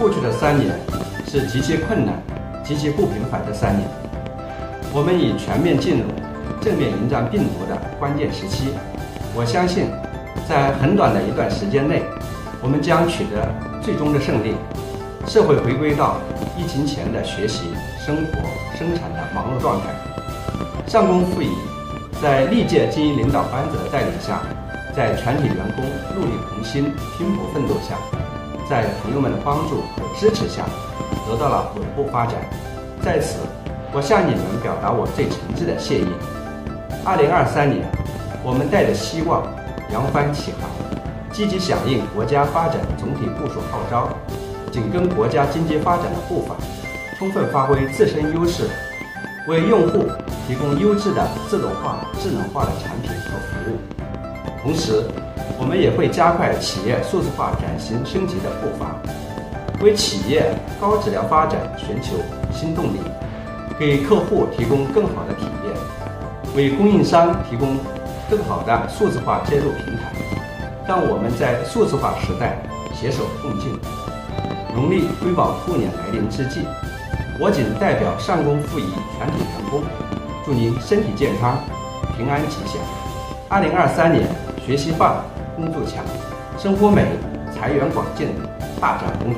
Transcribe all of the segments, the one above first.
过去的3年是极其困难、极其不平凡的3年。我们已全面进入正面迎战病毒的关键时期。我相信，在很短的一段时间内，我们将取得最终的胜利，社会回归到疫情前的学习、生活、生产的忙碌状态。上工复议在历届经营领导班子的带领下，在全体员工戮力同心、拼搏奋斗下，在朋友们的帮助和支持下，得到了稳步发展。在此，我向你们表达我最诚挚的谢意。2023年，我们带着希望扬帆起航，积极响应国家发展总体部署号召，紧跟国家经济发展的步伐，充分发挥自身优势，为用户提供优质的自动化、智能化的产品和服务。同时，我们也会加快企业数字化转型升级的步伐，为企业高质量发展寻求新动力，给客户提供更好的体验，为供应商提供更好的数字化接入平台，让我们在数字化时代携手共进。农历癸卯兔年来临之际，我谨代表上工复议全体员工，祝您身体健康、平安吉祥。2023年，学习棒，工作强，生活美，财源广进，大展宏图。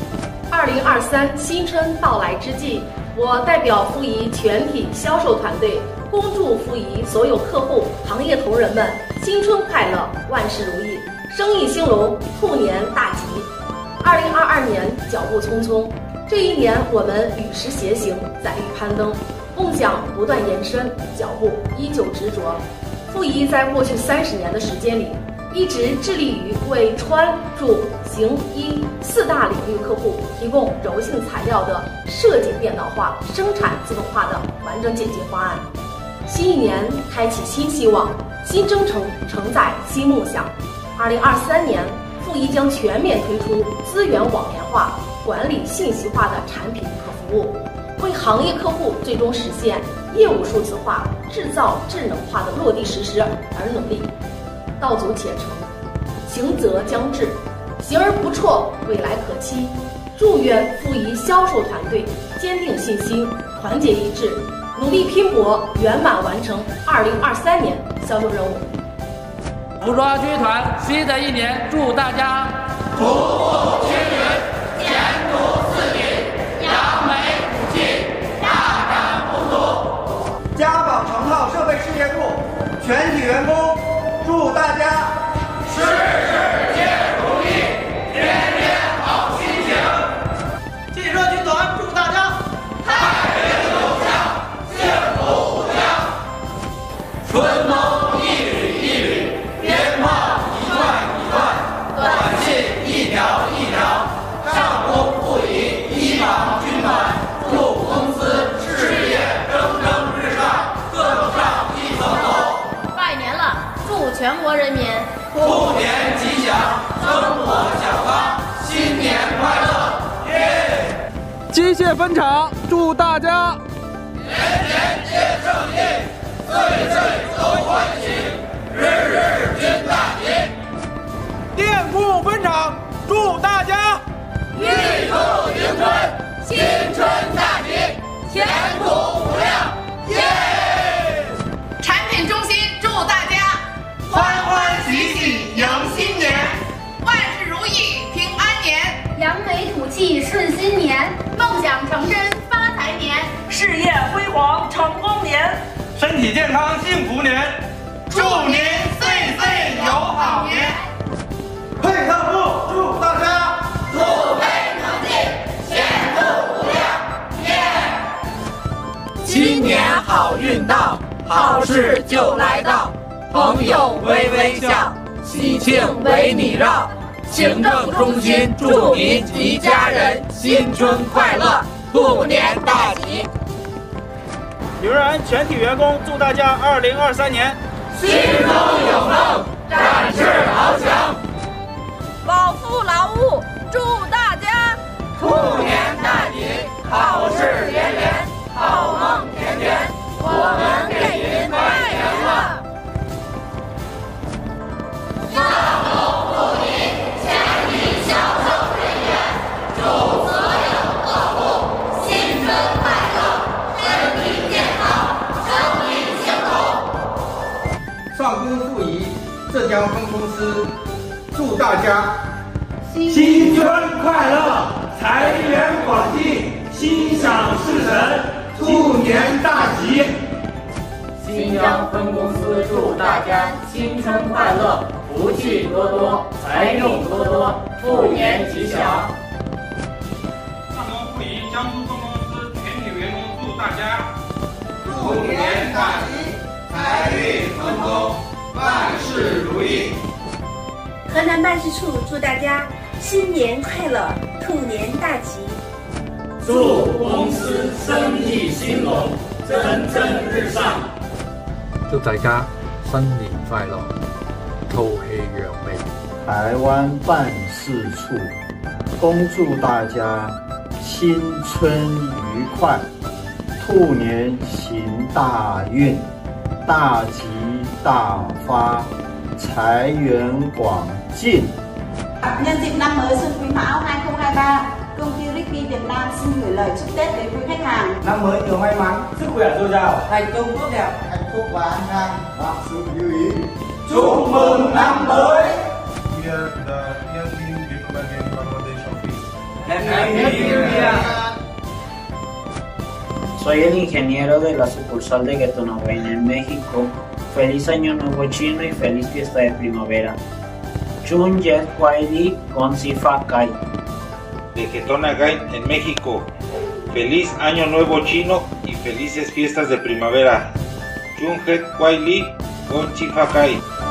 2023新春到来之际，我代表复议全体销售团队，恭祝复议所有客户、行业同仁们新春快乐，万事如意，生意兴隆，兔年大吉。2022年脚步匆匆，这一年我们与时偕行，载誉攀登，梦想不断延伸，脚步依旧执着。复议在过去30年的时间里，一直致力于为穿、住、行、医4大领域客户提供柔性材料的设计电脑化、生产自动化的完整简洁方案。新一年开启新希望，新征程承载新梦想。2023年，复议将全面推出资源网联化、管理信息化的产品和服务，为行业客户最终实现业务数字化、制造智能化的落地实施而努力。道阻且成，行则将至，行而不辍，未来可期。祝愿复议销售团队坚定信心，团结一致，努力拼搏，圆满完成2023年销售任务。 服装军团新的一年，祝大家突破青云，前途似锦，扬眉吐气，大展宏图。 家宝成套设备事业部全体员工，祝大家事事皆如意，天天好心情。 汽车军团祝大家太平有象，幸福无疆。春风一缕一缕，鞭炮一段一段，短信一条一条。上工复议一榜军团，祝公司事业蒸蒸日上，更上一层楼。 拜年了，祝全国人民兔年吉祥，生活小康，新年快乐！耶！ 机械分厂祝大家年年皆胜利，岁岁都欢喜，日日均大吉。 电库分厂祝大家玉兔迎春，新春大吉，前途无量！耶！ 产品中心祝大家欢欢喜喜迎新年， 万事如意平安年， 扬眉吐气顺心年，梦想成真发财年， 事业辉煌成功年， 身体健康幸福年， 祝您岁岁有好年。 配套部祝大家兔飞能进，前途无量！耶！ 新年好运到，好事就来到，朋友微微笑，喜庆为你绕。行政中心祝您及家人新春快乐，兔年大吉。 刘然全体员工祝大家2023年新风有梦，展翅翱翔。 老夫劳务，祝大家兔年大吉，好事连连，好梦甜甜。我们给您拜年了。上工复议全体销售人员，祝浙江分公司祝大家新春快乐，财源广进，心想事成，兔年大吉。 新疆分公司祝大家新春快乐，福气多多，财用多多，兔年吉祥。 上东富宜江苏分公司全体员工祝大家兔年大吉，财运亨通，万事如意。 河南办事处祝大家新年快乐，兔年大吉。 祝公司生意兴隆，蒸蒸日上。 祝大家新年快乐，兔气扬眉。 台湾办事处恭祝大家新春愉快，兔年行大运，大吉大发，财源广进。 Nhân dịp năm mới Xuân Quý Mão 2023, công ty Richpeace Việt Nam xin gửi lời chúc Tết đến quý khách hàng. Năm mới nhiều may mắn, sức khỏe dồi dào, thành công tốt đẹp, hạnh phúc và an khang, vạn sự như ý. Chúc mừng năm mới. We are the Young Team Diplomat in Bangladesh office. Happy New Year. Soy el ingeniero de la sucursal de Automotive en México. Feliz Año Nuevo Chino y feliz fiesta de primavera. Chun Jet Kwaili con Sifa Kai. De Getonagai en México. Feliz Año Nuevo Chino y felices fiestas de primavera. Chun Jet Kwaili con Sifa Kai.